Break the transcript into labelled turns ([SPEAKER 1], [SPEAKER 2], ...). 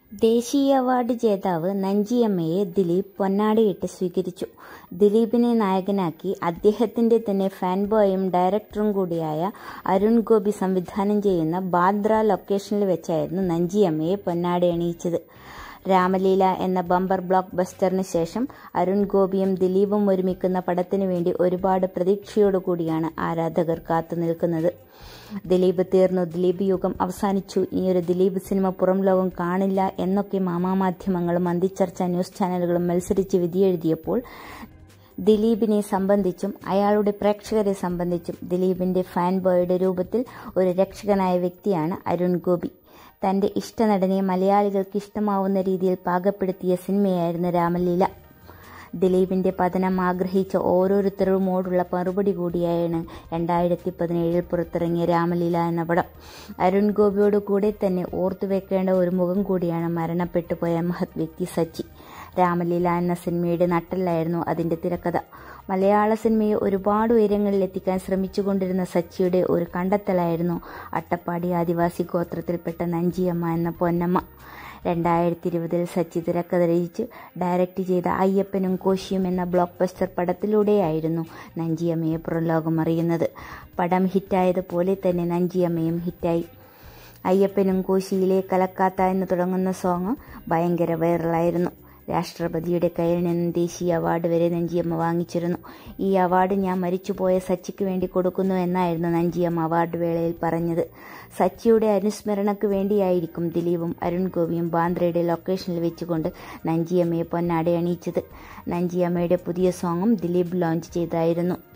[SPEAKER 1] ദേശീയ അവാർഡ് ജേതാവ് നഞ്ചിയമ്മയെ ദിലീപ് പൊന്നാടയിട്ട് സ്വീകരിച്ചു. ദിലീപിനെ നായകനാക്കി അദ്ദേഹത്തിന്റെ തന്നെ ഫാൻബോയും ഡയറക്ടറും കൂടിയായ അരുൺ ഗോപി സംവിധാനം ചെയ്യുന്ന ബാന്ദ്ര ലൊക്കേഷനിൽ വെച്ചായിരുന്നു നഞ്ചിയമ്മയെ പൊന്നാടയണിയിച്ചത്. രാമലീല എന്ന ബമ്പർ ബ്ലോക്ക് ബസ്റ്ററിന് ശേഷം അരുൺ ഗോപിയും ദിലീപും ഒരുമിക്കുന്ന പടത്തിനു വേണ്ടി ഒരുപാട് പ്രതീക്ഷയോടുകൂടിയാണ് ആരാധകർ കാത്തുനിൽക്കുന്നത്. ദിലീപ് തീർന്നു, ദിലീപ് യുഗം അവസാനിച്ചു, ഇനിയൊരു ദിലീപ് സിനിമ പുറം ലോകം കാണില്ല എന്നൊക്കെ മാധ്യമങ്ങളും അന്തിച്ചർച്ച ന്യൂസ് ചാനലുകളും മത്സരിച്ച് വിധിയെഴുതിയപ്പോൾ ദിലീപിനെ സംബന്ധിച്ചും അയാളുടെ പ്രേക്ഷകരെ സംബന്ധിച്ചും ദിലീപിന്റെ ഫാൻ ബോയുടെ രൂപത്തിൽ ഒരു രക്ഷകനായ വ്യക്തിയാണ് അരുൺ ഗോപി. തന്റെ ഇഷ്ടനടനെ മലയാളികൾക്ക് ഇഷ്ടമാവുന്ന രീതിയിൽ പാകപ്പെടുത്തിയ സിനിമയായിരുന്നു രാമലീല. ദിലീപിന്റെ പതനം ആഗ്രഹിച്ച ഓരോരുത്തരോടുള്ള മറുപടി കൂടിയാണ് 2017 പുറത്തിറങ്ങിയ രാമലീല എന്ന പടം. അരുൺ ഗോപിയോട് കൂടെ തന്നെ ഓർത്തുവെക്കേണ്ട ഒരു മുഖം കൂടിയാണ് മരണപ്പെട്ടുപോയ മഹത് വ്യക്തി സച്ചി. രാമലീല എന്ന സിനിമയുടെ നട്ടെല്ലായിരുന്നു അതിന്റെ തിരക്കഥ. മലയാള സിനിമയെ ഒരുപാട് ഉയരങ്ങളിൽ എത്തിക്കാൻ ശ്രമിച്ചുകൊണ്ടിരുന്ന സച്ചിയുടെ ഒരു കണ്ടെത്തലായിരുന്നു അട്ടപ്പാടി ആദിവാസി ഗോത്രത്തിൽപ്പെട്ട നഞ്ചിയമ്മ എന്ന പൊന്നമ്മ. 2020 സച്ചി തിരക്കഥ രചിച്ച് ഡയറക്റ്റ് ചെയ്ത അയ്യപ്പനും കോശിയും എന്ന ബ്ലോക്ക് ബസ്റ്റർ പടത്തിലൂടെയായിരുന്നു നഞ്ചിയമ്മയെ പുറംലോകം അറിയുന്നത്. പടം ഹിറ്റായതുപോലെ തന്നെ നഞ്ചിയമ്മയും ഹിറ്റായി. അയ്യപ്പനും കോശിയിലെ കലക്കാത്ത എന്ന് തുടങ്ങുന്ന സോങ് ഭയങ്കര വൈറലായിരുന്നു. രാഷ്ട്രപതിയുടെ കയ്യിൽ നിന്ന് ദേശീയ അവാർഡ് വരെ നഞ്ചിയമ്മ വാങ്ങിച്ചിരുന്നു. ഈ അവാർഡ് ഞാൻ മരിച്ചുപോയ സച്ചിക്ക് വേണ്ടി കൊടുക്കുന്നു എന്നായിരുന്നു നഞ്ചിയമ്മ അവാർഡ് വേളയിൽ പറഞ്ഞത്. സച്ചിയുടെ അനുസ്മരണയ്ക്ക് വേണ്ടിയായിരിക്കും ദിലീപും അരുൺ ഗോപിയും ബാന്ദ്രയുടെ ലൊക്കേഷനിൽ വെച്ചുകൊണ്ട് നഞ്ചിയമ്മയെ പൊന്നാട അണിയിച്ചത്. നഞ്ചിയമ്മയുടെ പുതിയ സോങ്ങും ദിലീപ് ലോഞ്ച് ചെയ്തായിരുന്നു.